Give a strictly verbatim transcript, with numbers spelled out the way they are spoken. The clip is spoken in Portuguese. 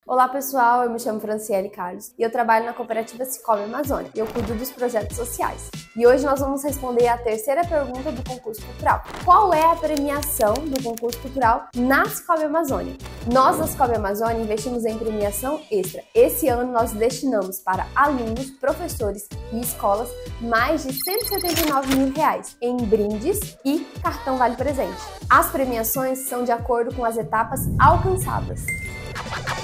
Olá pessoal, eu me chamo Franciele Carlos e eu trabalho na cooperativa Cicobi Amazônia e eu cuido dos projetos sociais. E hoje nós vamos responder a terceira pergunta do concurso cultural. Qual é a premiação do concurso cultural na Cicobi Amazônia? Nós, na Cicobi Amazônia, investimos em premiação extra. Esse ano nós destinamos para alunos, professores e escolas mais de cento e setenta e nove mil reais em brindes e cartão vale presente. As premiações são de acordo com as etapas alcançadas.